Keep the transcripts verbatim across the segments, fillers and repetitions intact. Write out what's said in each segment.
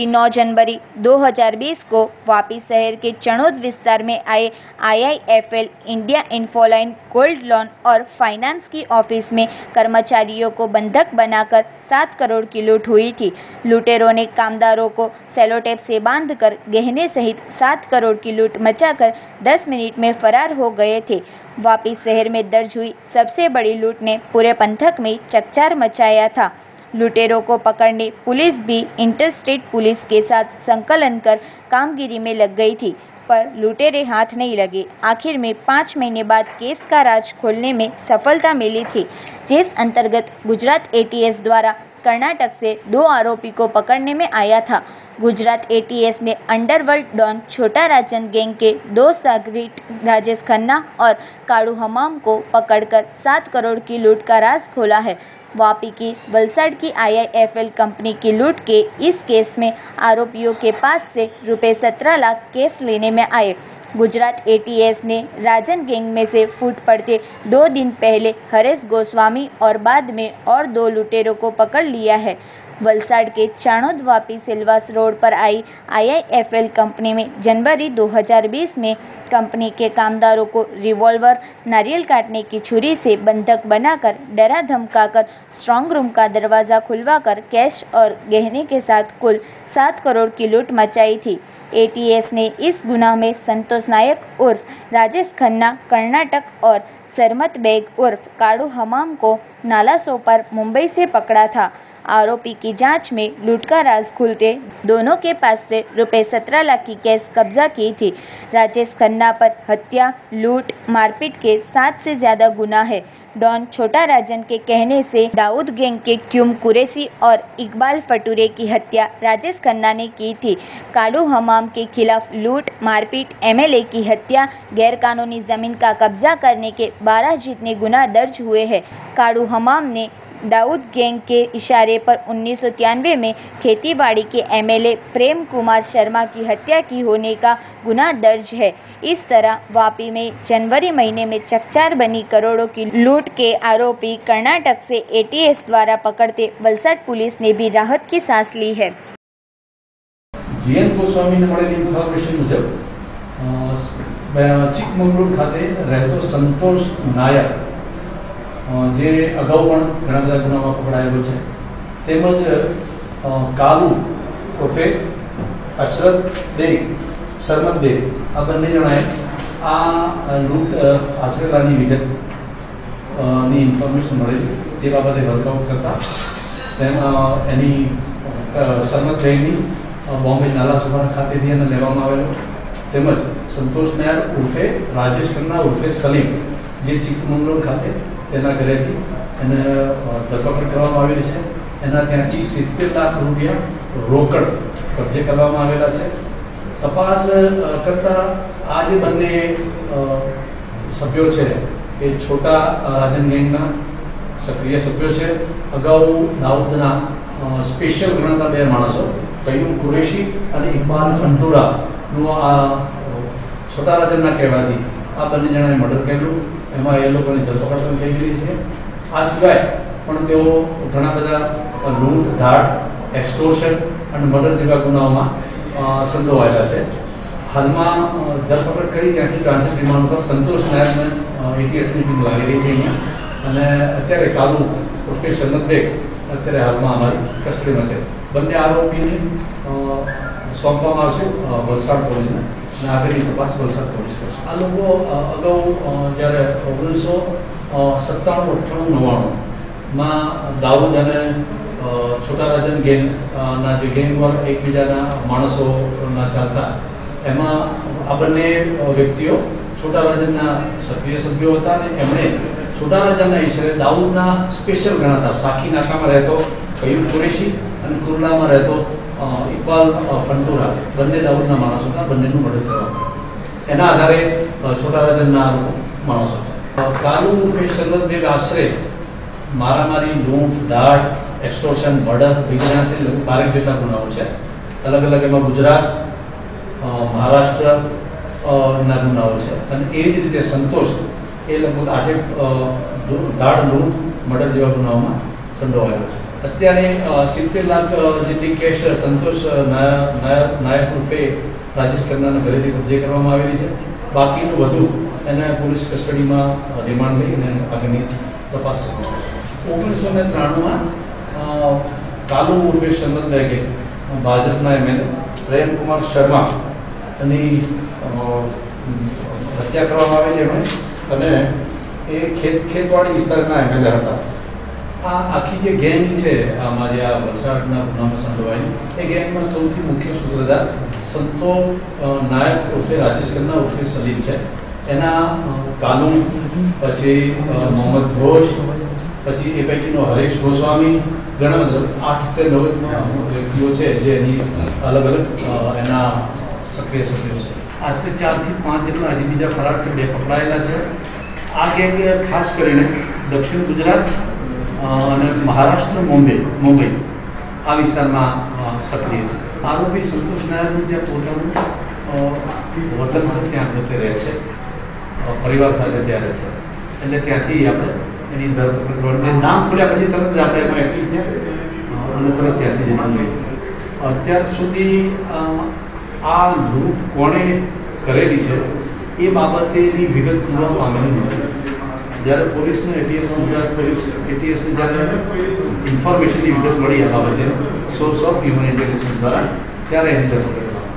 कि नौ जनवरी दो हज़ार बीस को वापी शहर के चणोद विस्तार में आए I I F L India Infoline gold loan और फाइनेंस की ऑफिस में कर्मचारियों को बंधक बनाकर सात करोड़ की लूट हुई थी। लुटेरों ने कामदारों को सेलोटेप से बांधकर गहने सहित सात करोड़ की लूट मचाकर दस मिनट में फरार हो गए थे। वापी शहर में दर्ज हुई सबसे बड़ी लूट ने पूरे पंथक में चकचार मचाया था। लुटेरों को पकड़ने पुलिस भी इंटरस्टेट पुलिस के साथ संकलन कर कामगिरी में लग गई थी, पर लुटेरे हाथ नहीं लगे। आखिर में पाँच महीने बाद केस का राज खोलने में सफलता मिली थी, जिस अंतर्गत गुजरात ए टी एस द्वारा कर्नाटक से दो आरोपी को पकड़ने में आया था। गुजरात ए टी एस ने underworld don Chhota Rajan gang के दो सागरीट राजेश खन्ना और काड़ू हमाम को पकड़कर सात करोड़ की लूट का राज खोला है। वापी की वलसाड़ की I I F L company की लूट के इस केस में आरोपियों के पास से रुपए सत्रह लाख केस लेने में आए। गुजरात ए टी एस ने राजन गैंग में से फूट पड़ते दो दिन पहले हरेश गोस्वामी और बाद में और दो लुटेरों को पकड़ लिया है। वलसाड़ के चाणोद वापी सिलवास रोड पर I I I F L company में जनवरी दो हज़ार बीस में कंपनी के कामदारों को रिवॉल्वर, नारियल काटने की छुरी से बंधक बनाकर डरा धमकाकर स्ट्रांग रूम का दरवाज़ा खुलवाकर कैश और गहने के साथ कुल सात करोड़ की लूट मचाई थी। ए टी एस ने इस गुनाह में संतोष नायक उर्फ राजेश खन्ना कर्नाटक और सरमत बेग उर्फ काड़ू हमाम को नाला सोपार मुंबई से पकड़ा था। आरोपी की जांच में लूट का राज खुलते दोनों के पास से रुपए सत्रह लाख की कैश कब्जा की थी। राजेश खन्ना पर हत्या, लूट, मारपीट के सात से ज्यादा गुनाह है। डॉन छोटा राजन के कहने से दाऊद गैंग के क्यूम कुरैशी और इकबाल फटूरे की हत्या राजेश खन्ना ने की थी। काड़ू हमाम के खिलाफ लूट, मारपीट, एम एल ए की हत्या, गैरकानूनी जमीन का कब्जा करने के बारह जितने गुनाह दर्ज हुए हैं। काड़ू हमाम ने दाऊद गैंग के इशारे पर उन्नीस सौ तिरानवे में खेतीबाड़ी के M L A Prem Kumar Sharma की हत्या की होने का गुनाह दर्ज है। इस तरह वापी में जनवरी महीने में चकचार बनी करोड़ों की लूट के आरोपी कर्नाटक से ए टी एस द्वारा पकड़ते वलसाड़ पुलिस ने भी राहत की सांस ली है। जी एन गोस्वामी ने મળેલી ઇન્ફોર્મેશન મુજબ ચિકમંગલુર ખાતે રહેતો સંતોષ નાયક જે અગાઉ પણ ઘણા બધા ગુનામાં પકડાયેલો છે, તેમજ કાલુ ઉર્ફે અશરત બેગ, સરમત બેગ આ બંને જણાએ આ લૂંટ આચરેલાની વિગતની ઇન્ફોર્મેશન મળેલી તે બાબતે વર્કઆઉટ કરતા તેમાં એની સરમત બેગની બોમ્બે નાલા સુભાણ ખાતેથી એને લેવામાં આવેલો, તેમજ સંતોષ નાયર ઉર્ફે રાજેશ ખન્ના ઉર્ફે સલીમ જે ચિકમંગલુર ખાતે તેના ઘરેથી એને ધરપકડ કરવામાં આવેલી છે। એના ત્યાંથી સિત્તેર લાખ રૂપિયા રોકડ કબજે કરવામાં આવેલા છે। તપાસ કરતા આ જે બંને સભ્યો છે એ છોટા રાજન ગેંગના સક્રિય સભ્યો છે। અગાઉ દાઉદના સ્પેશિયલ ગણાતા બે માણસો કયુમ કુરેશી અને ઇકબાલ ફંટુરાનું આ છોટા રાજનના કહેવાથી આ બંને જણાએ મર્ડર કરેલું, એમાં એ લોકોની ધરપકડ પણ થઈ ગઈ છે। આ સિવાય પણ તેઓ ઘણા બધા લૂંટ, ધાડ, એક્સટોર્શન અને મર્ડર જેવા ગુનાઓમાં સંડોવાયેલા છે। હાલમાં ધરપકડ કરી ત્યાંથી ટ્રાન્ઝિટ રિમાન્ડ પર સંતોષ નાયકને એ ટી એસની ટીમ લાગી રહી છે અહીંયા, અને અત્યારે કાલુ ઉર્ફે સરમત બેગ અત્યારે હાલમાં અમારી કસ્ટડીમાં છે। બંને આરોપીને સોંપવામાં આવશે વલસાડ પોલીસને અને આગળની તપાસ વલસાડ પોલીસ કરશે। આ લોકો અગાઉ જ્યારે ઓગણીસો સત્તાણું અઠ્ઠાણું નવ્વાણુંમાં દાઉદ અને છોટા રાજન ગેંગના જે ગેંગ વોર એકબીજાના માણસોના ચાલતા, એમાં આ બંને વ્યક્તિઓ છોટા રાજનના સક્રિય સભ્યો હતા અને એમણે છોટા રાજનના ઈશારે દાઉદના સ્પેશિયલ ગણાતા સાકી નાકામાં રહેતો કયુમ કુરેશી અને કુરલામાં રહેતો ઇકબાલ ફંટુરા બંને દાઉદના માણસો હતા, બંનેનું મર્ડર કરવામાં એના આધારે છોટા રાજનના માણસો છે। કાલુ ઉર્ફે સરમત બેગ આશરે મારામારી, લૂંટ, ધાડ, એક્સટોર્શન, મર્ડર વગેરેથી લગભગ બારેક જેટલા ગુનાઓ છે। અલગ અલગ એમાં ગુજરાત, મહારાષ્ટ્રના ગુનાઓ છે અને એ જ રીતે સંતોષ એ લગભગ આઠેક ધાડ, લૂંટ, મર્ડર જેવા ગુનાઓમાં સંડોવાયેલો છે। અત્યારે સિત્તેર લાખ જેટલી કેશ સંતોષ નાયક નાયક ઉર્ફે રાજેશ ખન્નાના ઘરેથી કબજે કરવામાં આવેલી છે. બાકીનું વધુ એને પોલીસ કસ્ટડીમાં રિમાન્ડ લઈ અને આગળની તપાસ કરવામાં આવશે. ઓગણીસો ને ત્રાણુંમાં કાલુ ઉર્ફે ચંદન બેગે ભાજપના એમએલએ પ્રેમકુમાર શર્મા એની હત્યા કરવામાં આવેલી એમણે, અને એ ખેત ખેતવાડી વિસ્તારના એમએલએ હતા. આ આખી જે ગેંગ છે આમાં જે આ વલસાડના ગુનામાં સંડોવાયેલી, એ ગેંગમાં સૌથી મુખ્ય સૂત્રધાર સંતોષ નાયક ઉર્ફે રાજેશ ખન્ના ઉર્ફે સલીમ છે. એના કાનુ, પછી મોહમ્મદ ઘોષ, પછી એ પૈકીનો હરેશ ગોસ્વામી, ઘણા બધા આઠ કે નવ વ્યક્તિઓ છે જે એની અલગ અલગ એના સક્રિય સભ્યો છે. આશરે ચારથી પાંચ જેટલા હજી બીજા ફરાર છે, બે પકડાયેલા છે. આ ગેંગ ખાસ કરીને દક્ષિણ ગુજરાત અને મહારાષ્ટ્ર મુંબઈ મુંબઈ આ વિસ્તારમાં સક્રિય છે. આરોપી સંતોષ નાયકનું ત્યાં પોતાનું વતન છે, ત્યાં પોતે રહે છે, પરિવાર સાથે ત્યાં રહે છે, એટલે ત્યાંથી આપણે એની ધરપકડ કરવાની. નામ ખોલ્યા પછી તરત જ આપણે એમાં એક્ટિવ થયા અને તરત ત્યાંથી જ નામ લઈ. અત્યાર સુધી આ લૂંટ કોણે કરેલી છે એ બાબતેની વિગત પૂરવા પામેલી નથી. જ્યારે પોલીસને એટીએસ ગુજરાત પોલીસ એટીએસને જ્યારે ઇન્ફોર્મેશનની વિગત મળી આ બાબતે સોર્સ ઓફ હ્યુમન ઇન્ટેલિજન્સ દ્વારા, ત્યારે એની ધરપકડ કરવામાં.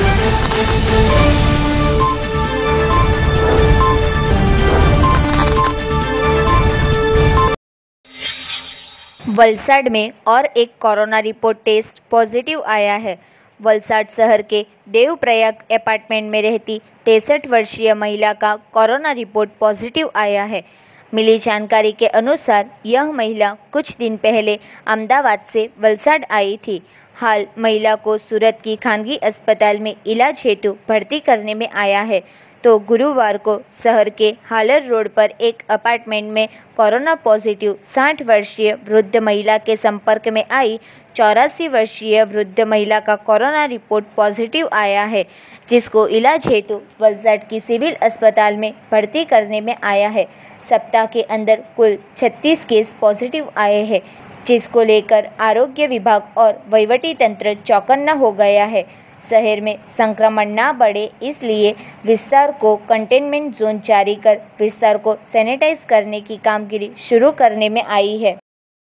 वलसाड में और एक कोरोना रिपोर्ट टेस्ट पॉजिटिव आया है. वलसाड शहर के देवप्रयाग अपार्टमेंट में रहती तिरसठ वर्षीय महिला का कोरोना रिपोर्ट पॉजिटिव आया है. मिली जानकारी के अनुसार यह महिला कुछ दिन पहले अहमदाबाद से वलसाड आई थी. हाल महिला को सूरत की खानगी अस्पताल में इलाज हेतु भर्ती करने में आया है. तो गुरुवार को शहर के हालर रोड पर एक अपार्टमेंट में कोरोना पॉजिटिव साठ वर्षीय वृद्ध महिला के संपर्क में आई चौरासी वर्षीय वृद्ध महिला का कोरोना रिपोर्ट पॉजिटिव आया है, जिसको इलाज हेतु वलसाड की सिविल अस्पताल में भर्ती करने में आया है. सप्ताह के अंदर कुल छत्तीस केस पॉजिटिव आए हैं, जिसको लेकर आरोग्य विभाग और वहीवटी तंत्र चौकन्ना हो गया है. शहर में संक्रमण ना बढ़े इसलिए विस्तार को कंटेनमेंट जोन जारी कर विस्तार को सैनिटाइज करने की कामगिरी शुरू करने में आई है.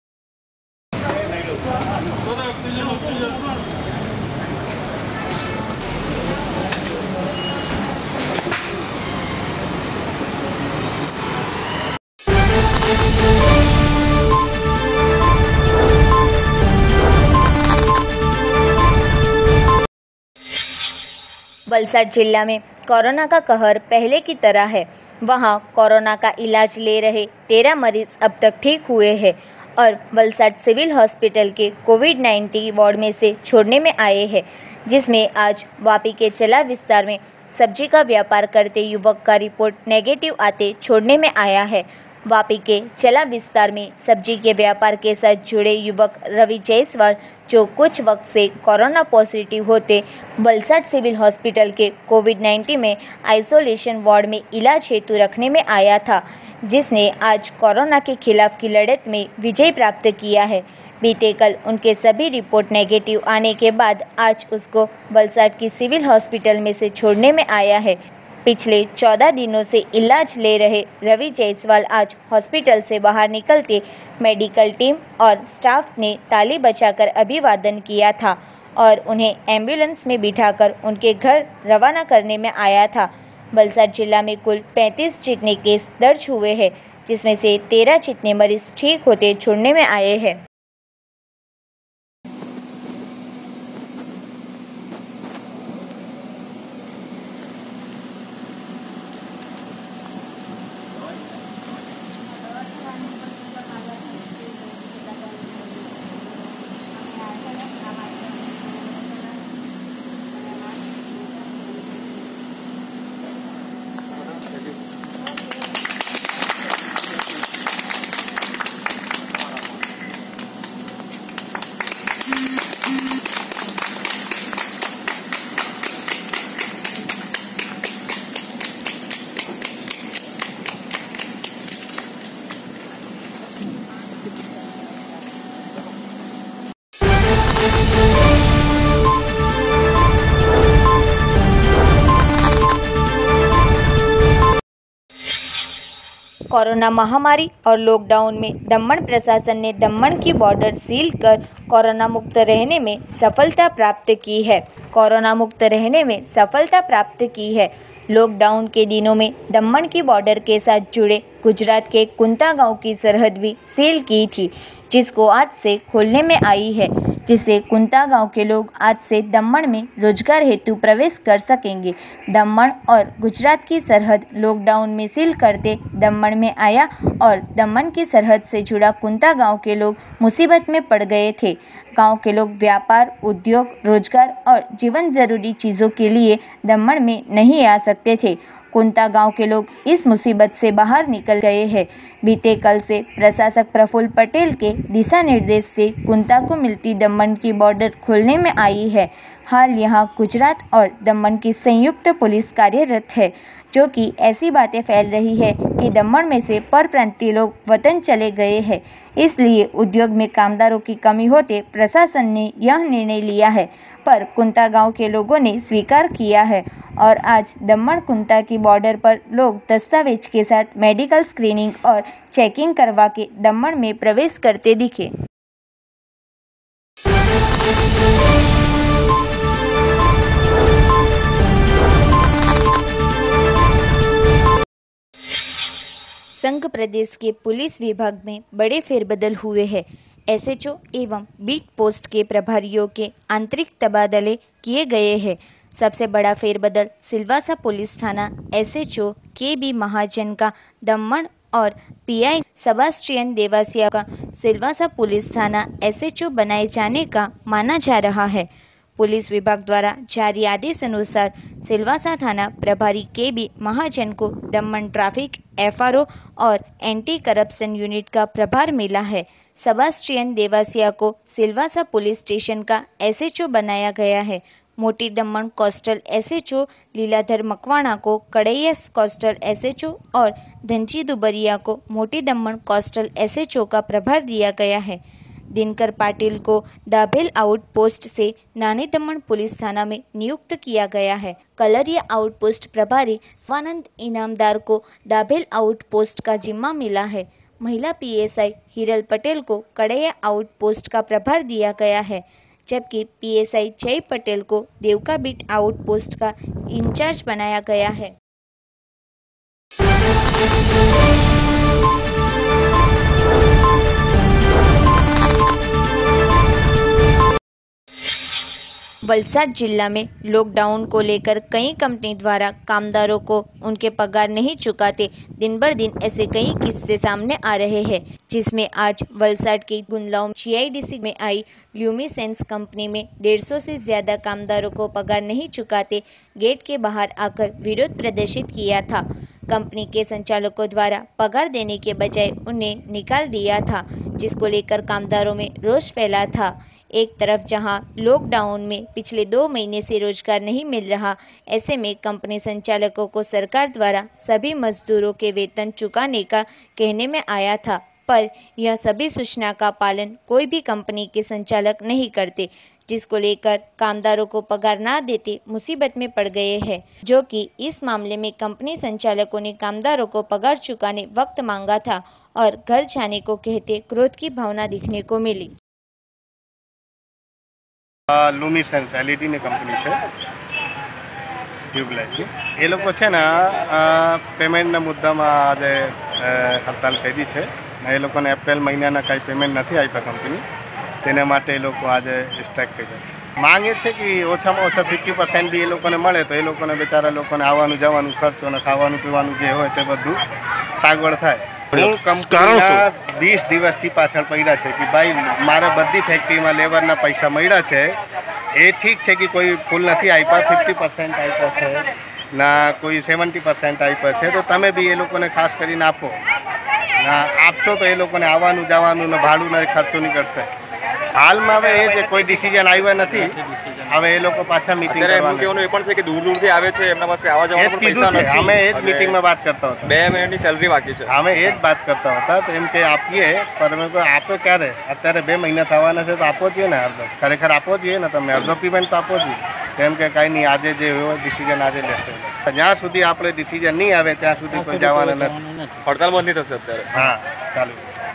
वलसाड जिला में कोरोना का कहर पहले की तरह है. वहां कोरोना का इलाज ले रहे तेरह मरीज अब तक ठीक हुए हैं और वलसाड सिविल हॉस्पिटल के कोविड नाइन्टीन वार्ड में से छोड़ने में आए हैं, जिसमें आज वापी के चला विस्तार में सब्जी का व्यापार करते युवक का रिपोर्ट नेगेटिव आते छोड़ने में आया है. वापी के चला विस्तार में सब्जी के व्यापार के साथ जुड़े युवक रवि जायसवाल, जो कुछ वक्त से कोरोना पॉजिटिव होते वलसाड सिविल हॉस्पिटल के कोविड नाइन्टीन में आइसोलेशन वार्ड में इलाज हेतु रखने में आया था, जिसने आज कोरोना के खिलाफ की लड़त में विजय प्राप्त किया है. बीते कल उनके सभी रिपोर्ट नेगेटिव आने के बाद आज उसको वलसाड की सिविल हॉस्पिटल में से छोड़ने में आया है. पिछले चौदह दिनों से इलाज ले रहे रवि जायसवाल आज हॉस्पिटल से बाहर निकलते मेडिकल टीम और स्टाफ ने ताली बजाकर अभिवादन किया था और उन्हें एम्बुलेंस में बिठाकर उनके घर रवाना करने में आया था. वलसाड जिला में कुल पैंतीस जितने केस दर्ज हुए हैं, जिसमें से तेरह जितने मरीज ठीक होते छोड़ने में आए हैं. कोरोना महामारी और लॉकडाउन में दमन प्रशासन ने दमन की बॉर्डर सील कर कोरोना मुक्त रहने में सफलता प्राप्त की है कोरोना मुक्त रहने में सफलता प्राप्त की है। लॉकडाउन के दिनों में दमन की बॉर्डर के साथ जुड़े गुजरात के कुंता गांव की सरहद भी सील की थी, जिसको आज से खोलने में आई है, जिससे कुंता गांव के लोग आज से दमन में रोजगार हेतु प्रवेश कर सकेंगे। दमन और गुजरात की सरहद लॉकडाउन में सील करते दमन में आया और दमन की सरहद से जुड़ा कुंता गांव के लोग मुसीबत में पड़ गए थे। गांव के लोग व्यापार, उद्योग, रोजगार और जीवन जरूरी चीज़ों के लिए दमन में नहीं आ सकते थे। कुंता गांव के लोग इस मुसीबत से बाहर निकल गए हैं। बीते कल से प्रशासक प्रफुल्ल पटेल के दिशा निर्देश से कुंता को मिलती दमन की बॉर्डर खोलने में आई है। हाल यहां गुजरात और दमन की संयुक्त पुलिस कार्यरत है, जो कि ऐसी बातें फैल रही है कि दमन में से परप्रांतीय लोग वतन चले गए हैं, इसलिए उद्योग में कामदारों की कमी होते प्रशासन ने यह निर्णय लिया है। पर कुंता गांव के लोगों ने स्वीकार किया है और आज दमन कुंता की बॉर्डर पर लोग दस्तावेज के साथ मेडिकल स्क्रीनिंग और चेकिंग करवा के दमन में प्रवेश करते दिखे। संघ प्रदेश के पुलिस विभाग में बड़े फेरबदल हुए हैं। एसएचओ एवं बीट पोस्ट के प्रभारियों के आंतरिक तबादले किए गए हैं। सबसे बड़ा फेरबदल सिलवासा पुलिस थाना एसएचओ के बी महाजन का दमन और पीआई सेबास्टियन देवासिया का सिलवासा पुलिस थाना एसएचओ बनाए जाने का माना जा रहा है। पुलिस विभाग द्वारा जारी आदेश अनुसार सिलवासा थाना प्रभारी के बी महाजन को दमन ट्रैफिक, एफआरओ और एंटी करप्शन यूनिट का प्रभार मिला है। सेबास्टियन देवासिया को सिलवासा पुलिस स्टेशन का एसएचओ बनाया गया है। मोटी दमन कोस्टल एसएचओ लीलाधर मकवाणा को कड़ैया कोस्टल एसएचओ और धनजी दुबरिया को मोटी दमन कोस्टल एसएचओ का प्रभार दिया गया है। दिनकर पाटिल को दाभेल आउटपोस्ट से नानी दमन पुलिस थाना में नियुक्त किया गया है। कलरिया आउटपोस्ट प्रभारी स्वानंद इनामदार को दाभेल आउटपोस्ट का जिम्मा मिला है। महिला पीएसआई हिरल पटेल को कड़ैया आउटपोस्ट का प्रभार दिया गया है, जबकि पीएसआई जय पटेल को देवका बीट आउटपोस्ट का इंचार्ज बनाया गया है। वलसाड जिला में लॉकडाउन को लेकर कई कंपनी द्वारा कामदारों को उनके पगार नहीं चुकाते दिन भर दिन ऐसे कई किस्से सामने आ रहे हैं, जिसमें आज वलसाड के गुंदलाव जीआईडीसी में आई ल्यूमिसेंस कंपनी में डेढ़ सौ से ज्यादा कामदारों को पगार नहीं चुकाते गेट के बाहर आकर विरोध प्रदर्शित किया था। कंपनी के संचालकों द्वारा पगार देने के बजाय उन्हें निकाल दिया था, जिसको लेकर कामदारों में रोष फैला था। एक तरफ जहां लॉकडाउन में पिछले दो महीने से रोजगार नहीं मिल रहा, ऐसे में कंपनी संचालकों को सरकार द्वारा सभी मजदूरों के वेतन चुकाने का कहने में आया था, पर यह सभी सूचना का पालन कोई भी कंपनी के संचालक नहीं करते, जिसको लेकर कामदारों को पगार ना देते मुसीबत में पड़ गए हैं। जो कि इस मामले में कंपनी संचालकों ने कामदारों को पगार चुकाने वक्त मांगा था और घर जाने को कहते क्रोध की भावना दिखने को मिली। લ્યુમિસેન્સ એલઈડીની કંપની છે ટ્યુબલાઇટની, એ લોકો છે ને પેમેન્ટના મુદ્દામાં આજે હડતાલ કરી છે ને એ લોકોને એપ્રિલ મહિનાના કાંઈ પેમેન્ટ નથી આપ્યા કંપની, તેને માટે એ લોકો આજે સ્ટ્રાઇક કર્યા છે। માંગે છે કે ઓછામાં ઓછા ફિફ્ટી પર્સન્ટ બી એ લોકોને મળે તો એ લોકોને બેચારા લોકોને આવવાનું જવાનું ખર્ચો અને ખાવાનું પીવાનું જે હોય તે બધું સાગવડ થાય। હું કંપનીના વીસ દિવસથી પાછળ પડ્યા છે કે ભાઈ મારે બધી ફેક્ટરીમાં લેબરના પૈસા મળ્યા છે, એ ઠીક છે કે કોઈ ફૂલ નથી આપ્યા, ફિફ્ટી પર્સન્ટ આપ્યા છે ના કોઈ સેવન્ટી પર્સન્ટ આપ્યા છે, તો તમે બી એ લોકોને ખાસ કરીને આપો ના, આપશો તો એ લોકોને આવવાનું જવાનું ને ભાડું ને ખર્ચો નીકળશે। હાલમાં હવે એ જે કોઈ ડિસિઝન આવ્યા નથી, હવે એ લોકો પાછા મીટિંગ અત્યારે એમનું કહેવાનું એ પણ છે કે દૂર દૂરથી આવે છે, એમના પાસે આવવા જવાનો પણ પૈસા નથી. અમે એ જ મીટિંગમાં વાત કરતા હતા, બે મહિનાની સેલરી બાકી છે. અમે એ જ વાત કરતા હતા, તો એમ કે આપીએ, પણ અમે કોઈ આપો ક્યારે? અત્યારે બે મહિના થવાના છે તો આપવો જોઈએ ને અડધો, ખરેખર આપવો જોઈએ ને, તમે અડધો પેમેન્ટ તો આપવો જોઈએ. કેમ કે કાંઈ નહીં, આજે જે એવો ડિસિઝન આજે લેશે, જ્યાં સુધી આપણે ડિસિઝન નહીં આવે ત્યાં સુધી કોઈ જવાના નથી. હડતાલ બંધ નહીં થશે અત્યારે? હા, ચાલુ.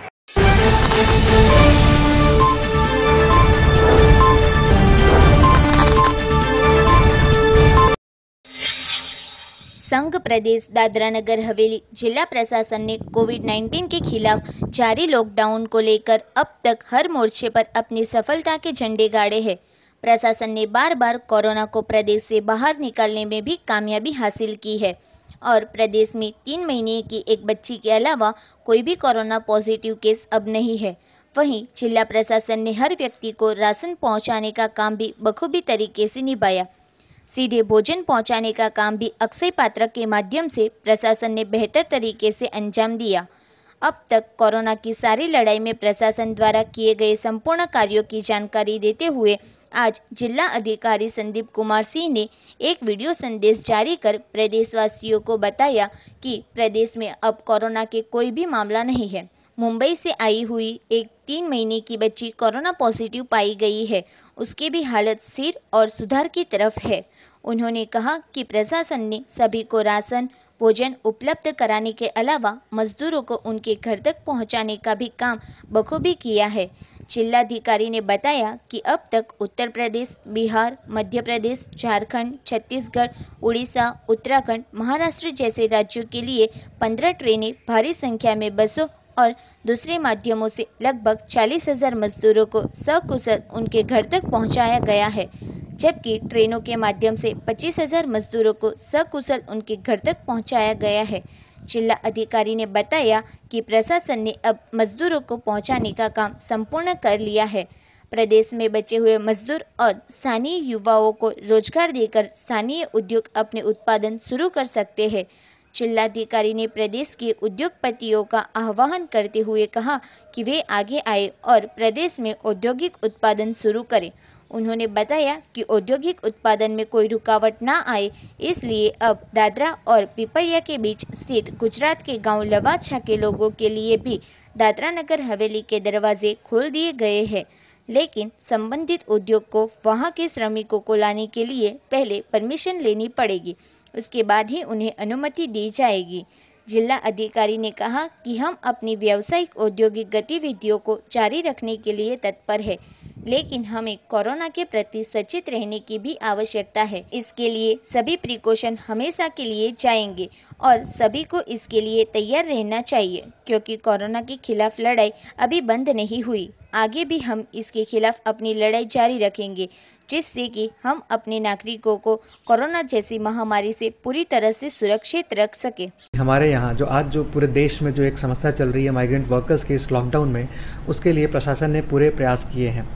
संघ प्रदेश दादरा नगर हवेली जिला प्रशासन ने कोविड नाइन्टीन के खिलाफ जारी लॉकडाउन को लेकर अब तक हर मोर्चे पर अपनी सफलता के झंडे गाड़े हैं। प्रशासन ने बार बार कोरोना को प्रदेश से बाहर निकालने में भी कामयाबी हासिल की है और प्रदेश में तीन महीने की एक बच्ची के अलावा कोई भी कोरोना पॉजिटिव केस अब नहीं है। वहीं जिला प्रशासन ने हर व्यक्ति को राशन पहुंचाने का काम भी बखूबी तरीके से निभाया। सीधे भोजन पहुंचाने का काम भी अक्षय पात्र के माध्यम से प्रशासन ने बेहतर तरीके से अंजाम दिया। अब तक कोरोना की सारी लड़ाई में प्रशासन द्वारा किए गए संपूर्ण कार्यों की जानकारी देते हुए आज जिला अधिकारी संदीप कुमार सिंह ने एक वीडियो संदेश जारी कर प्रदेशवासियों को बताया कि प्रदेश में अब कोरोना के कोई भी मामला नहीं है। मुंबई से आई हुई एक तीन महीने की बच्ची कोरोना पॉजिटिव पाई गई है, उसकी भी हालत स्थिर और सुधार की तरफ है। उन्होंने कहा कि प्रशासन ने सभी को राशन भोजन उपलब्ध कराने के अलावा मजदूरों को उनके घर तक पहुंचाने का भी काम बखूबी किया है। जिलाधिकारी ने बताया कि अब तक उत्तर प्रदेश, बिहार, मध्य प्रदेश, झारखंड, छत्तीसगढ़, उड़ीसा, उत्तराखंड, महाराष्ट्र जैसे राज्यों के लिए पंद्रह ट्रेनें, भारी संख्या में बसों और दूसरे माध्यमों से लगभग चालीस हजार मजदूरों को सकुशल उनके घर तक पहुंचाया गया है, जबकि ट्रेनों के माध्यम से पच्चीस हजार मजदूरों को सकुशल उनके घर तक पहुंचाया गया है। जिला अधिकारी ने बताया कि प्रशासन ने अब मजदूरों को पहुंचाने का काम संपूर्ण कर लिया है। प्रदेश में बचे हुए मजदूर और स्थानीय युवाओं को रोजगार देकर स्थानीय उद्योग अपने उत्पादन शुरू कर सकते हैं। जिलाधिकारी ने प्रदेश के उद्योगपतियों का आह्वान करते हुए कहा कि वे आगे आए और प्रदेश में औद्योगिक उत्पादन शुरू करें। उन्होंने बताया कि औद्योगिक उत्पादन में कोई रुकावट ना आए, इसलिए अब दादरा और पिपरिया के बीच स्थित गुजरात के गांव लवाछा के लोगों के लिए भी दादरा नगर हवेली के दरवाजे खोल दिए गए हैं, लेकिन संबंधित उद्योग को वहां के श्रमिकों को लाने के लिए पहले परमिशन लेनी पड़ेगी, उसके बाद ही उन्हें अनुमति दी जाएगी। जिला अधिकारी ने कहा कि हम अपनी व्यावसायिक औद्योगिक गतिविधियों को जारी रखने के लिए तत्पर है, लेकिन हमें कोरोना के प्रति सचेत रहने की भी आवश्यकता है। इसके लिए सभी प्रिकॉशन हमेशा के लिए जाएंगे और सभी को इसके लिए तैयार रहना चाहिए, क्योंकि कोरोना के खिलाफ लड़ाई अभी बंद नहीं हुई। आगे भी हम इसके खिलाफ अपनी लड़ाई जारी रखेंगे, जिससे कि हम अपने नागरिकों को कोरोना जैसी महामारी से पूरी तरह से सुरक्षित रख सके। हमारे यहाँ जो आज जो पूरे देश में जो एक समस्या चल रही है माइग्रेंट वर्कर्स के इस लॉकडाउन में, उसके लिए प्रशासन ने पूरे प्रयास किए हैं।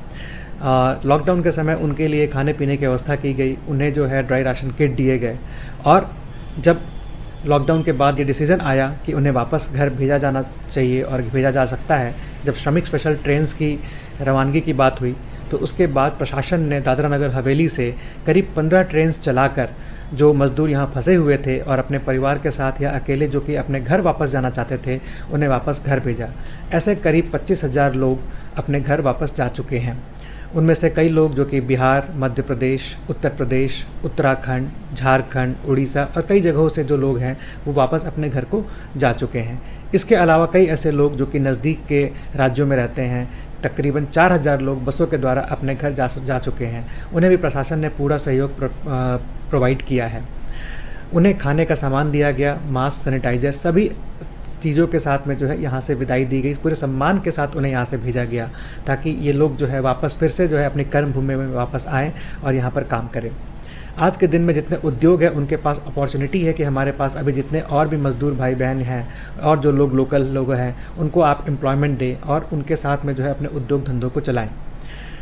लॉकडाउन के समय उनके लिए खाने पीने की व्यवस्था की गई, उन्हें जो है ड्राई राशन किट दिए गए, और जब लॉकडाउन के बाद ये डिसीज़न आया कि उन्हें वापस घर भेजा जाना चाहिए और भेजा जा सकता है, जब श्रमिक स्पेशल ट्रेन्स की रवानगी की बात हुई, तो उसके बाद प्रशासन ने दादरा नगर हवेली से करीब पंद्रह ट्रेन्स चलाकर जो मज़दूर यहाँ फंसे हुए थे और अपने परिवार के साथ या अकेले जो कि अपने घर वापस जाना चाहते थे, उन्हें वापस घर भेजा। ऐसे करीब पच्चीस हज़ार लोग अपने घर वापस जा चुके हैं। उनमें से कई लोग जो कि बिहार, मध्य प्रदेश, उत्तर प्रदेश, उत्तराखंड, झारखंड, उड़ीसा और कई जगहों से जो लोग हैं वो वापस अपने घर को जा चुके हैं। इसके अलावा कई ऐसे लोग जो कि नज़दीक के राज्यों में रहते हैं, तकरीबन चार हज़ार लोग बसों के द्वारा अपने घर जा जा चुके हैं। उन्हें भी प्रशासन ने पूरा सहयोग प्रो, प्रोवाइड किया है। उन्हें खाने का सामान दिया गया, मास्क, सैनिटाइज़र, सभी चीज़ों के साथ में जो है यहाँ से विदाई दी गई। पूरे सम्मान के साथ उन्हें यहाँ से भेजा गया, ताकि ये लोग जो है वापस फिर से जो है अपनी कर्म भूमि में वापस आएँ और यहाँ पर काम करें। आज के दिन में जितने उद्योग हैं उनके पास अपॉर्चुनिटी है कि हमारे पास अभी जितने और भी मजदूर भाई बहन हैं और जो लोग लोकल लोग हैं, उनको आप एम्प्लॉयमेंट दें और उनके साथ में जो है अपने उद्योग धंधों को चलाएं।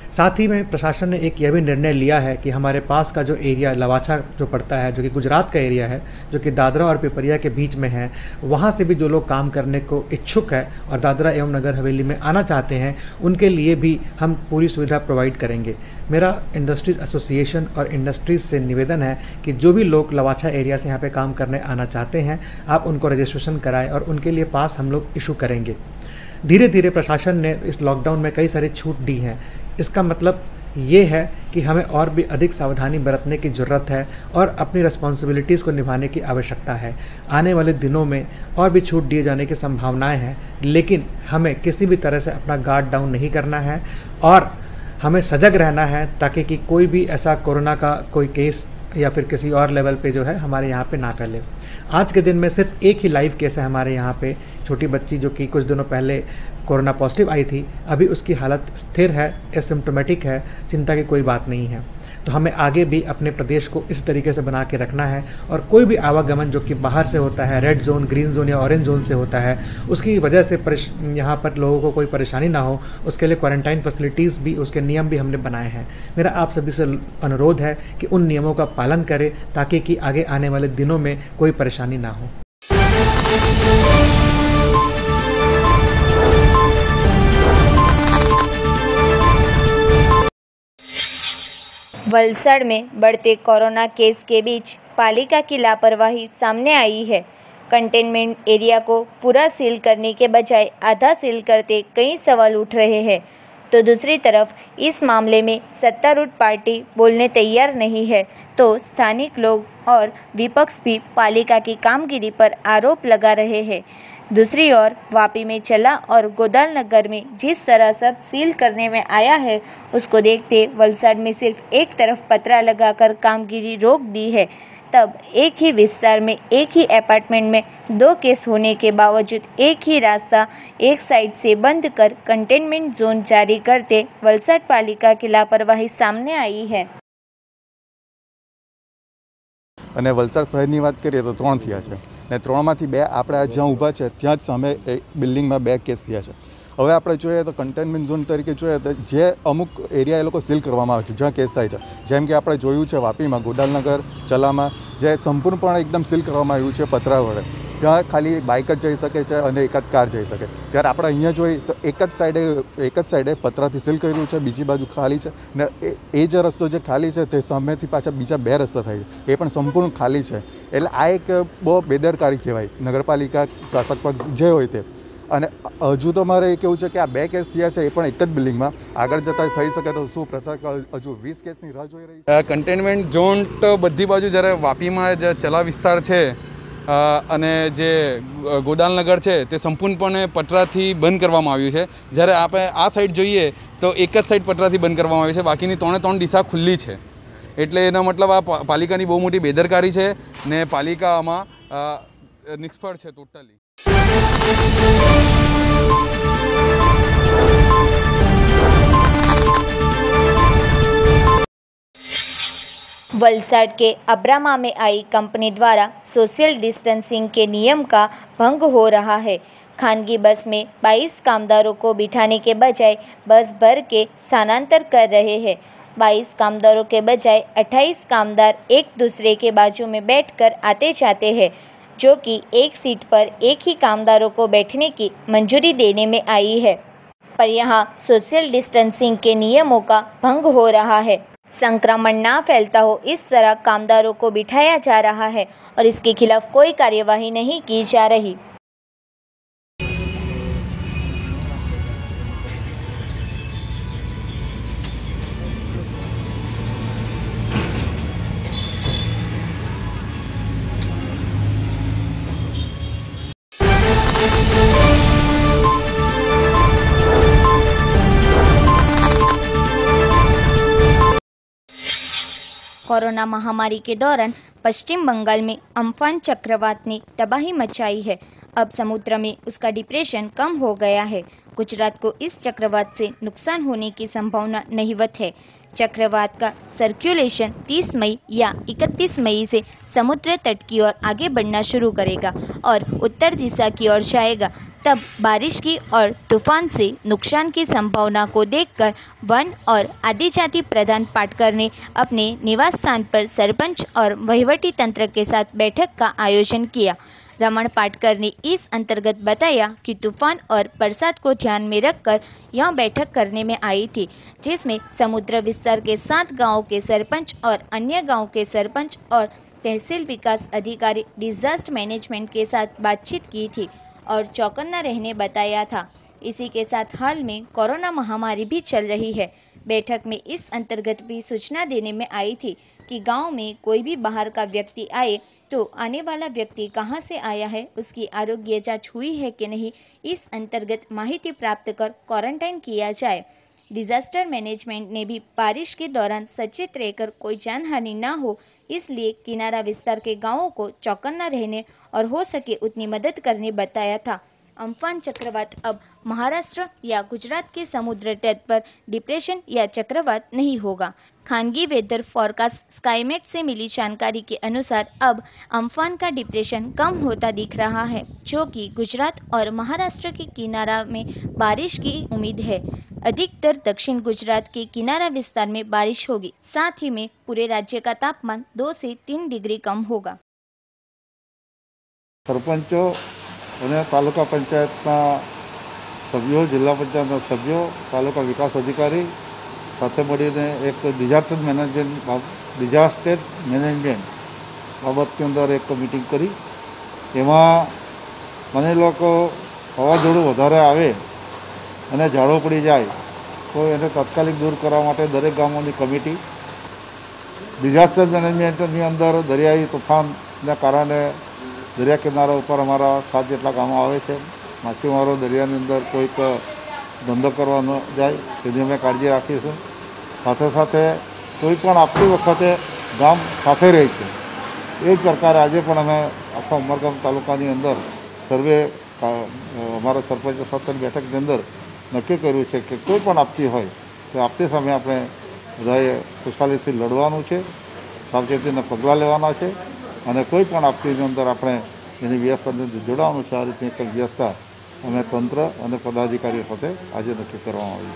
साथ ही में प्रशासन ने एक यह भी निर्णय लिया है कि हमारे पास का जो एरिया लवाछा जो पड़ता है, जो कि गुजरात का एरिया है, जो कि दादरा और पिपरिया के बीच में है, वहाँ से भी जो लोग काम करने को इच्छुक है और दादरा एवं नगर हवेली में आना चाहते हैं, उनके लिए भी हम पूरी सुविधा प्रोवाइड करेंगे। मेरा इंडस्ट्रीज एसोसिएशन और इंडस्ट्रीज से निवेदन है कि जो भी लोग लवाछा एरिया से यहाँ पे काम करने आना चाहते हैं, आप उनको रजिस्ट्रेशन कराएं और उनके लिए पास हम लोग इशू करेंगे। धीरे धीरे प्रशासन ने इस लॉकडाउन में कई सारी छूट दी हैं। इसका मतलब ये है कि हमें और भी अधिक सावधानी बरतने की ज़रूरत है और अपनी रिस्पॉन्सिबिलिटीज़ को निभाने की आवश्यकता है। आने वाले दिनों में और भी छूट दिए जाने की संभावनाएं हैं, लेकिन हमें किसी भी तरह से अपना गार्ड डाउन नहीं करना है और हमें सजग रहना है ताकि कि कोई भी ऐसा कोरोना का कोई केस या फिर किसी और लेवल पे जो है हमारे यहाँ पे ना फैले। आज के दिन में सिर्फ एक ही लाइव केस है हमारे यहाँ पे, छोटी बच्ची जो कि कुछ दिनों पहले कोरोना पॉजिटिव आई थी। अभी उसकी हालत स्थिर है, एसिम्प्टोमेटिक है, चिंता की कोई बात नहीं है। तो हमें आगे भी अपने प्रदेश को इस तरीके से बना के रखना है और कोई भी आवागमन जो कि बाहर से होता है, रेड जोन, ग्रीन जोन या ऑरेंज जोन से होता है, उसकी वजह से यहाँ पर लोगों को कोई परेशानी ना हो, उसके लिए क्वारंटाइन फैसिलिटीज़ भी, उसके नियम भी हमने बनाए हैं। मेरा आप सभी से अनुरोध है कि उन नियमों का पालन करें ताकि कि आगे आने वाले दिनों में कोई परेशानी ना हो। वलसाड़ में बढ़ते कोरोना केस के बीच पालिका की लापरवाही सामने आई है। कंटेनमेंट एरिया को पूरा सील करने के बजाय आधा सील करते कई सवाल उठ रहे हैं, तो दूसरी तरफ इस मामले में सत्तारूढ़ पार्टी बोलने तैयार नहीं है, तो स्थानिक लोग और विपक्ष भी पालिका की कामगिरी पर आरोप लगा रहे हैं। दूसरी ओर वापी में चला और गोदाल नगर में जिस तरह सब सील करने में आया है, उसको देखते वलसाड़ में सिर्फ एक तरफ पतरा लगाकर कामगिरी रोक दी है। तब एक ही विस्तार में एक ही अपार्टमेंट में दो केस होने के बावजूद एक ही रास्ता एक साइड से बंद कर कंटेनमेंट जोन जारी करते वलसाड़ पालिका की लापरवाही सामने आई है। અને વલસાડ શહેરની વાત કરીએ તો ત્રણ થયા છે ને ત્રણમાંથી બે આપણે જ્યાં ઊભા છે ત્યાં જ સામે બિલ્ડિંગમાં બે કેસ થયા છે। હવે આપણે જોઈએ તો કન્ટેનમેન્ટ ઝોન તરીકે જોઈએ તો જે અમુક એરિયા એ લોકો સીલ કરવામાં આવે છે જ્યાં કેસ થાય છે, જેમ કે આપણે જોયું છે વાપીમાં ગોડાલનગર ચલામાં જે સંપૂર્ણપણે એકદમ સીલ કરવામાં આવ્યું છે પતરા વડે, ત્યાં ખાલી બાઇક જ જઈ શકે છે અને એક જ કાર જઈ શકે। ત્યારે આપણે અહીંયા જોઈએ તો એક જ સાઈડે એક જ સાઈડે પતરાથી સીલ કર્યું છે, બીજી બાજુ ખાલી છે ને એ જ રસ્તો જે ખાલી છે તે સામેથી પાછા બીજા બે રસ્તા થાય છે, એ પણ સંપૂર્ણ ખાલી છે। એટલે આ એક બહુ બેદરકારી કહેવાય નગરપાલિકા શાસક પક્ષ જે હોય તે। અને હજુ તો મારે એ કહેવું છે કે આ બે કેસ થયા છે એ પણ એક જ બિલ્ડિંગમાં, આગળ જતાં થઈ શકે તો શું પ્રશાસન હજુ વીસ કેસની રાહ જોઈ રહી છે? કન્ટેનમેન્ટ ઝોન તો બધી બાજુ જ્યારે વાપીમાં જે ચલા વિસ્તાર છે અને જે ગોડાલનગર છે તે સંપૂર્ણપણે પતરાથી બંધ કરવામાં આવ્યું છે। જ્યારે આપણે આ સાઈડ જોઈએ તો એક જ સાઈડ પતરાથી બંધ કરવામાં આવી છે, બાકીની ત્રણે ત્રણ દિશા ખુલ્લી છે। એટલે એનો મતલબ આ પાલિકાની બહુ મોટી બેદરકારી છે ને પાલિકા આમાં નિષ્ફળ છે ટોટલી। वलसाड़ के अब्रामा में आई कंपनी द्वारा सोशल डिस्टेंसिंग के नियम का भंग हो रहा है। खानगी बस में बाईस कामदारों को बिठाने के बजाय बस भर के स्थानांतर कर रहे हैं। बाईस कामदारों के बजाय अट्ठाईस कामदार एक दूसरे के बाजू में बैठकर आते जाते हैं, जो कि एक सीट पर एक ही कामदारों को बैठने की मंजूरी देने में आई है, पर यहाँ सोशल डिस्टेंसिंग के नियमों का भंग हो रहा है। संक्रमण ना फैलता हो इस तरह कामदारों को बिठाया जा रहा है और इसके खिलाफ कोई कार्यवाही नहीं की जा रही। कोरोना महामारी के दौरान पश्चिम बंगाल में अम्फान चक्रवात ने तबाही मचाई है। अब समुद्र में उसका डिप्रेशन कम हो गया है। गुजरात को इस चक्रवात से नुकसान होने की संभावना नहीवत है। चक्रवात का सर्कुलेशन तीस मई या इकतीस मई से समुद्र तट की ओर आगे बढ़ना शुरू करेगा और उत्तर दिशा की ओर जाएगा। तब बारिश की और तूफान से नुकसान की संभावना को देखकर वन और आदिजाति प्रधान पाटकर ने अपने निवास स्थान पर सरपंच और वहीवटी तंत्र के साथ बैठक का आयोजन किया। रमण पाटकर ने इस अंतर्गत बताया कि तूफान और बरसात को ध्यान में रखकर यह बैठक करने में आई थी, जिसमें समुद्र विस्तार के सात गांवों के सरपंच और अन्य गांवों के सरपंच और तहसील विकास अधिकारी डिजास्टर मैनेजमेंट के साथ बातचीत की थी और चौकन्ना रहने बताया था। इसी के साथ हाल में कोरोना महामारी भी चल रही है। बैठक में इस अंतर्गत भी सूचना देने में आई थी कि गांव में कोई भी बाहर का व्यक्ति आए तो आने वाला व्यक्ति कहां से आया है, उसकी आरोग्य जांच हुई है कि नहीं, इस अंतर्गत माहिती प्राप्त कर क्वारंटाइन किया जाए। डिजास्टर मैनेजमेंट ने भी बारिश के दौरान सचेत रहकर कोई जानहानि न हो, इसलिए किनारा विस्तार के गांवों को चौकन्ना रहने और हो सके उतनी मदद करने बताया था। अम्फान चक्रवात अब महाराष्ट्र या गुजरात के समुद्र तट पर डिप्रेशन या चक्रवात नहीं होगा। खानगी वेदर फॉरकास्ट स्काईमेट से मिली जानकारी के अनुसार अब अम्फान का डिप्रेशन कम होता दिख रहा है, जो कि गुजरात और महाराष्ट्र के किनारा में बारिश की उम्मीद है। अधिकतर दक्षिण गुजरात के किनारा विस्तार में बारिश होगी। साथ ही में पूरे राज्य का तापमान दो से तीन डिग्री कम होगा। सरपंचों અને તાલુકા પંચાયતના સભ્યો, જિલ્લા પંચાયતના સભ્યો, તાલુકા વિકાસ અધિકારી સાથે મળીને એક ડિઝાસ્ટર મેનેજમેન્ટ ડિઝાસ્ટર મેનેજમેન્ટ બાબતની અંદર એક મીટિંગ કરી। એમાં મને લોકો વાવાઝોડું વધારે આવે અને ઝાડો પડી જાય તો એને તાત્કાલિક દૂર કરવા માટે દરેક ગામોની કમિટી ડિઝાસ્ટર મેનેજમેન્ટની અંદર દરિયાઈ તોફાનના કારણે दरिया किनारा पर अमरा सात जेटला गामों आवे छे। माछीमारो दरियानी अंदर कोईक धंधो करवा न जाए तेनी अमे काळजी राखीशुं। साथे साथे कोईपण आपती वखते गाम साथे रहे छे। ए ज प्रकारे आज पण अमे आखा उमरगाम तालुकानी अंदर सर्वे अमारा सरपंच साथे बैठकनी अंदर नक्की कर्युं छे के कोईपण आपती होय तो आपती सामे आपणे बधाए खुशालीथी लड़वानुं छे, सावचेतीना पगलां लेवाना छे અને કોઈ પણ આપતીની અંદર આપણે એની વ્યવસ્થાની અંદર જોડાવાનું છે। આ રીતની એક વ્યવસ્થા અમે તંત્ર અને પદાધિકારીઓ સાથે આજે નક્કી કરવામાં આવી।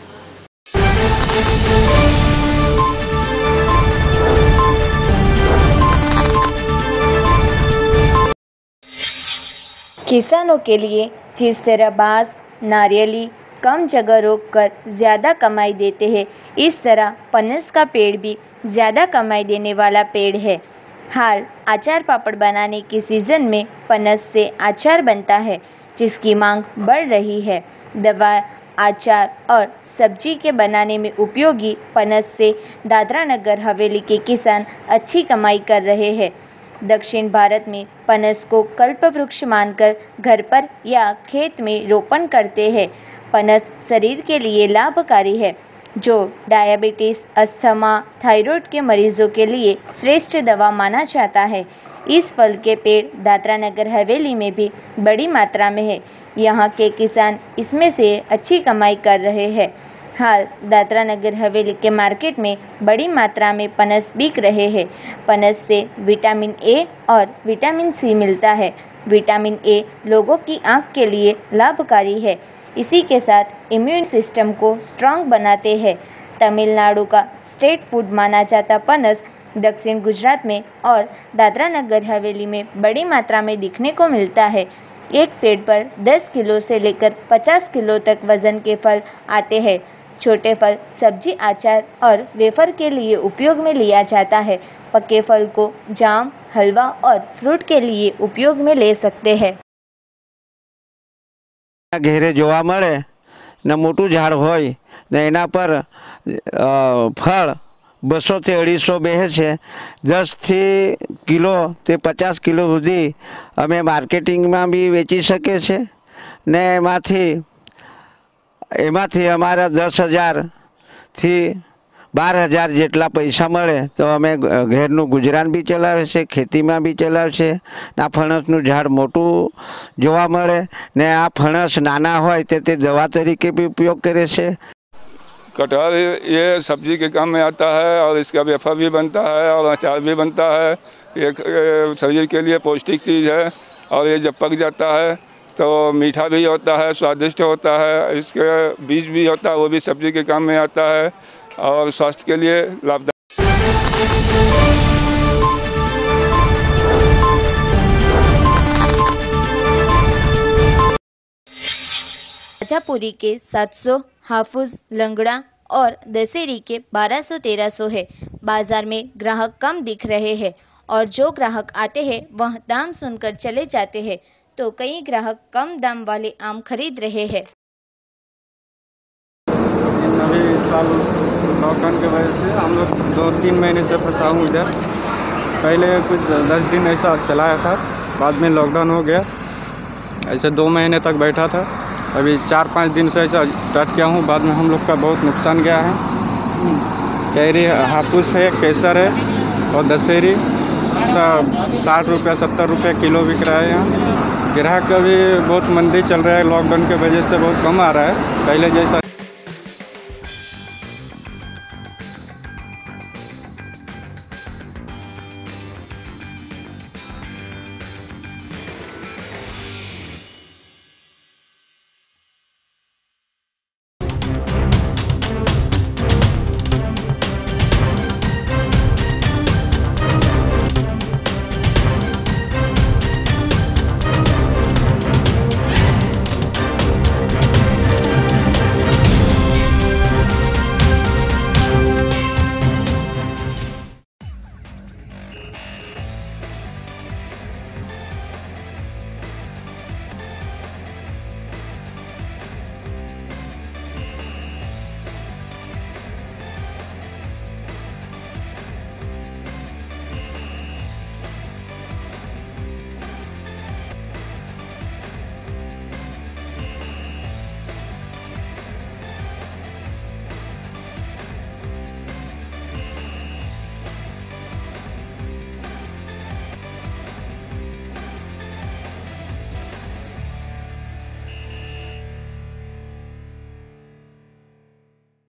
किसानों के लिए जिस तरह बांस, नारियली कम जगह रोककर ज़्यादा कमाई देते हैं, इस तरह पनस का पेड़ भी ज़्यादा कमाई देने वाला पेड़ है। हाल अचार पापड़ बनाने की सीज़न में पनस से अचार बनता है, जिसकी मांग बढ़ रही है। दवा, अचार और सब्जी के बनाने में उपयोगी पनस से दादरा नगर हवेली के किसान अच्छी कमाई कर रहे हैं। दक्षिण भारत में पनस को कल्पवृक्ष मानकर घर पर या खेत में रोपण करते हैं। पनस शरीर के लिए लाभकारी है, जो डायबिटीज़, अस्थमा, थायराइड के मरीजों के लिए श्रेष्ठ दवा माना जाता है। इस फल के पेड़ दादरा नगर हवेली में भी बड़ी मात्रा में है। यहाँ के किसान इसमें से अच्छी कमाई कर रहे हैं। हाल दादरा नगर हवेली के मार्केट में बड़ी मात्रा में पनस बिक रहे हैं। पनस से विटामिन ए और विटामिन सी मिलता है। विटामिन ए लोगों की आँख के लिए लाभकारी है। इसी के साथ इम्यून सिस्टम को स्ट्रांग बनाते हैं। तमिलनाडु का स्टेट फूड माना जाता पनस दक्षिण गुजरात में और दादरा नगर हवेली में बड़ी मात्रा में दिखने को मिलता है। एक पेड़ पर दस किलो से लेकर पचास किलो तक वज़न के फल आते हैं। छोटे फल सब्जी, अचार और वेफर के लिए उपयोग में लिया जाता है। पके फल को जाम, हलवा और फ्रूट के लिए उपयोग में ले सकते हैं। घेरे जोवा मळे ने मोटू झाड़ होय ने एना पर फल बसो से अढ़ी सौ बेहे छे। दस थी किलो ते पचास किलो सुधी अमे मार्केटिंग में भी वेची सके छे ने एमांथी एमांथी अमारा दस हज़ार थी बार हज़ार जेटला पैसा मळे तो अमे घेरनु गुजरान भी चलावे छे, खेती में भी चलावे छे। आ फणसनु झाड़ मोटू जोवा मळे ने आ फणस नाना होय ते ते दवा तरीके भी उपयोग करे छे। कटहल ये सब्जी के काम में आता है और इसका वेफर भी बनता है और अचार भी बनता है। ये शरीर के लिए पौष्टिक चीज़ है और ये जब पक जाता है तो मीठा भी होता है, स्वादिष्ट होता है। इसके बीज भी होता है, वो भी सब्जी के काम में आता है और स्वास्थ्य के लिए लाभदायक। राजापुरी के सात सौ, हाफुज, लंगड़ा और दशहरी के बारह सौ तेरह सौ है। बाजार में ग्राहक कम दिख रहे हैं और जो ग्राहक आते हैं वह दाम सुनकर चले जाते हैं, तो कई ग्राहक कम दाम वाले आम खरीद रहे हैं। अभी इस साल लॉकडाउन की वजह से हम लोग दो तीन महीने से फंसा हूँ इधर। पहले कुछ दस दिन ऐसा चलाया था, बाद में लॉकडाउन हो गया। ऐसे दो महीने तक बैठा था, अभी चार पाँच दिन से ऐसा स्टार्ट किया हूँ। बाद में हम लोग का बहुत नुकसान गया है। कैरी हापुस है, केसर है और दशहरी सब साठ रुपये सत्तर रुपये किलो बिक रहा है यहाँ। ग्राहक का भी बहुत मंदी चल रहा है, लॉकडाउन की वजह से बहुत कम आ रहा है, पहले जैसा